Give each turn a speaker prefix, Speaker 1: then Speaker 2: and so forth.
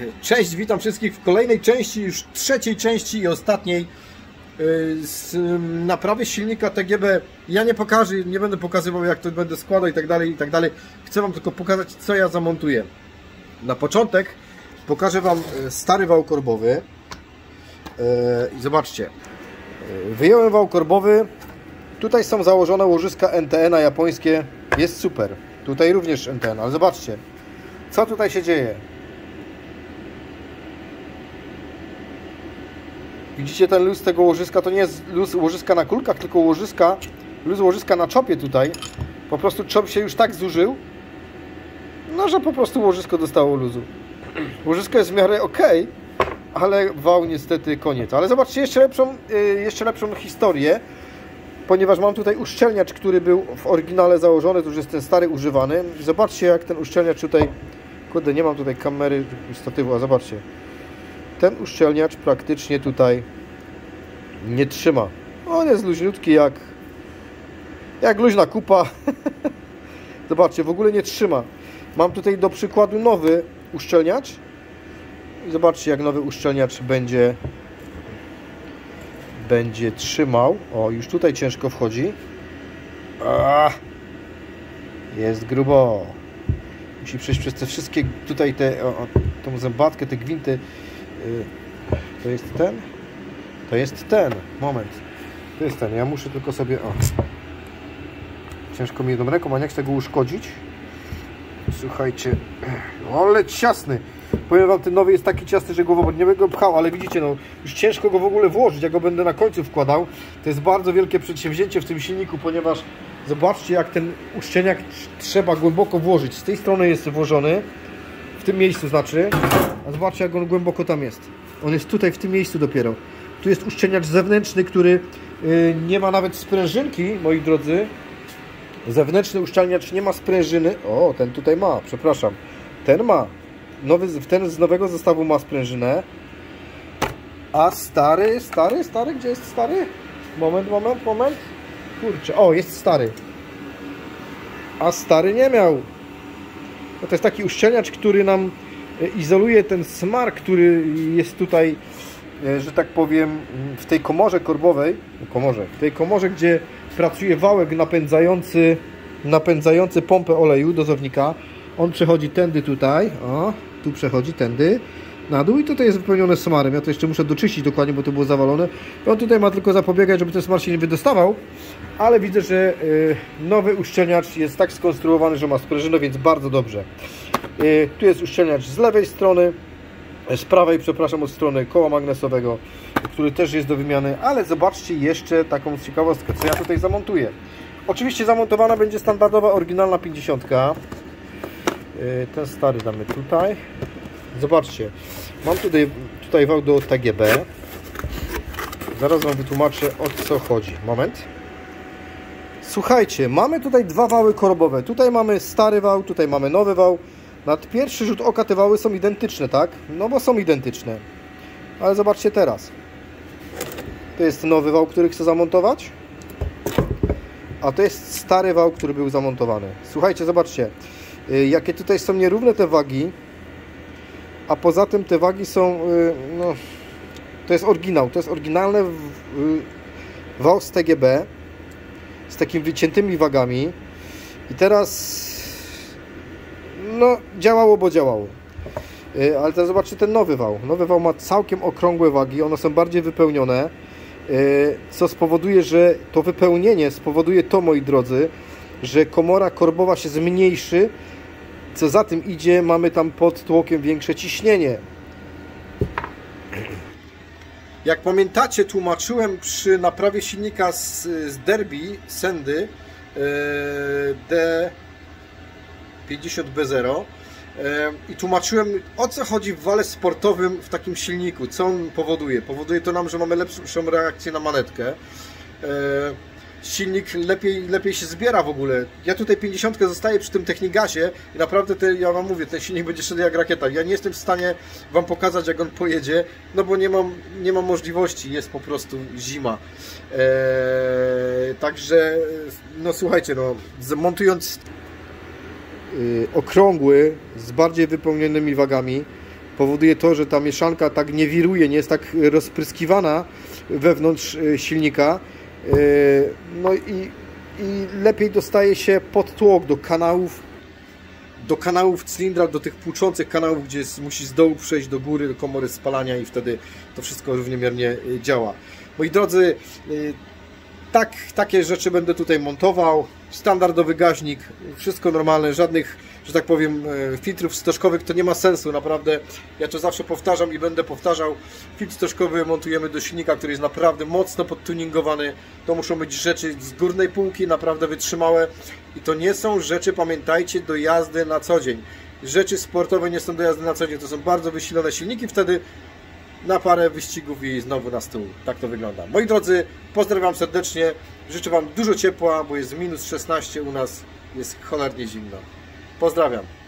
Speaker 1: Cześć, witam wszystkich w kolejnej części, już trzeciej części i ostatniej z naprawy silnika TGB. Ja nie będę pokazywał, jak to będę składał i tak dalej, i tak dalej. Chcę Wam tylko pokazać, co ja zamontuję. Na początek pokażę Wam stary wał korbowy. I zobaczcie, wyjąłem wał korbowy. Tutaj są założone łożyska NTN japońskie. Jest super. Tutaj również NTN, ale zobaczcie, co tutaj się dzieje. Widzicie ten luz tego łożyska? To nie jest luz łożyska na kulkach, tylko luz łożyska na czopie tutaj. Po prostu czop się już tak zużył, no że po prostu łożysko dostało luzu. Łożysko jest w miarę ok, ale wał niestety koniec. Ale zobaczcie jeszcze lepszą historię, ponieważ mam tutaj uszczelniacz, który był w oryginale założony, to już jest ten stary używany. Zobaczcie, jak ten uszczelniacz tutaj, kurde, nie mam tutaj kamery, statywu, a zobaczcie. Ten uszczelniacz praktycznie tutaj nie trzyma. On jest luźniutki jak luźna kupa. Zobaczcie, w ogóle nie trzyma. Mam tutaj do przykładu nowy uszczelniacz. I zobaczcie, jak nowy uszczelniacz będzie trzymał. O, już tutaj ciężko wchodzi. Jest grubo. Musi przejść przez te wszystkie tutaj tą zębatkę, te gwinty. To jest ten? To jest ten. Moment. To jest ten. Ja muszę tylko sobie... Ciężko mi jedną ręką, a nie chcę tego uszkodzić. Słuchajcie. Ale ciasny. Powiem Wam, ten nowy jest taki ciasny, że go nie będę go pchał, ale widzicie, no już ciężko go w ogóle włożyć. Ja go będę na końcu wkładał. To jest bardzo wielkie przedsięwzięcie w tym silniku, ponieważ zobaczcie, jak ten uszczelniak trzeba głęboko włożyć. Z tej strony jest włożony. W tym miejscu znaczy. A zobaczcie, jak on głęboko tam jest. On jest tutaj w tym miejscu dopiero. Tu jest uszczelniacz zewnętrzny, który nie ma nawet sprężynki, moi drodzy. Zewnętrzny uszczelniacz nie ma sprężyny. O, ten tutaj ma, przepraszam. Ten ma. Ten z nowego zestawu ma sprężynę. A stary? Gdzie jest stary? Moment. Kurczę, o, jest stary. A stary nie miał. No to jest taki uszczelniacz, który nam izoluje ten smar, który jest tutaj, że tak powiem, w tej komorze korbowej, w tej komorze, gdzie pracuje wałek napędzający pompę oleju dozownika. On przechodzi tędy tutaj, o, tu przechodzi tędy na dół i tutaj jest wypełnione smarem. Ja to jeszcze muszę doczyścić dokładnie, bo to było zawalone. I on tutaj ma tylko zapobiegać, żeby ten smar się nie wydostawał, ale widzę, że nowy uszczelniacz jest tak skonstruowany, że ma sprężynę, więc bardzo dobrze. Tu jest uszczelniacz z lewej strony, z prawej, przepraszam, od strony koła magnesowego, który też jest do wymiany, ale zobaczcie jeszcze taką ciekawostkę, co ja tutaj zamontuję. Oczywiście zamontowana będzie standardowa, oryginalna 50. Ten stary damy tutaj. Zobaczcie, mam tutaj wał do TGB. Zaraz Wam wytłumaczę, o co chodzi. Moment. Słuchajcie, mamy tutaj dwa wały korbowe. Tutaj mamy stary wał, tutaj mamy nowy wał. Na pierwszy rzut oka te wały są identyczne, tak? No bo są identyczne. Ale zobaczcie teraz. To jest nowy wał, który chcę zamontować. A to jest stary wał, który był zamontowany. Słuchajcie, zobaczcie. Jakie tutaj są nierówne te wagi. A poza tym te wagi są... No, to jest oryginał. To jest oryginalny wał z TGB. Z takimi wyciętymi wagami. I teraz... No, działało, bo działało. Ale teraz zobaczcie ten nowy wał. Nowy wał ma całkiem okrągłe wagi. One są bardziej wypełnione. Co spowoduje, że to wypełnienie spowoduje to, moi drodzy, że komora korbowa się zmniejszy. Co za tym idzie, mamy tam pod tłokiem większe ciśnienie. Jak pamiętacie, tłumaczyłem przy naprawie silnika z Derby Sendy D50B0 i tłumaczyłem, o co chodzi w wale sportowym w takim silniku, co on powoduje. Powoduje to nam, że mamy lepszą reakcję na manetkę. Silnik lepiej się zbiera w ogóle. Ja tutaj 50 zostaję przy tym Technigasie i naprawdę ja Wam mówię, ten silnik będzie szedł jak rakieta. Ja nie jestem w stanie Wam pokazać, jak on pojedzie, no bo nie mam możliwości, jest po prostu zima. Także, no słuchajcie, no, montując okrągły, z bardziej wypełnionymi wagami, powoduje to, że ta mieszanka tak nie wiruje, nie jest tak rozpryskiwana wewnątrz silnika. No i lepiej dostaje się pod tłok do kanałów cylindra, do tych płuczących kanałów, gdzie musi z dołu przejść do góry, do komory spalania i wtedy to wszystko równomiernie działa. Moi drodzy, takie rzeczy będę tutaj montował. Standardowy gaźnik, wszystko normalne, żadnych, że tak powiem, filtrów stożkowych to nie ma sensu, naprawdę. Ja to zawsze powtarzam i będę powtarzał. Filtr stożkowy montujemy do silnika, który jest naprawdę mocno podtuningowany. To muszą być rzeczy z górnej półki, naprawdę wytrzymałe. I to nie są rzeczy, pamiętajcie, do jazdy na co dzień. Rzeczy sportowe nie są do jazdy na co dzień, to są bardzo wysilone silniki, wtedy na parę wyścigów i znowu na stół. Tak to wygląda. Moi drodzy, pozdrawiam serdecznie. Życzę Wam dużo ciepła, bo jest minus 16 u nas. Jest cholernie zimno. Pozdrawiam.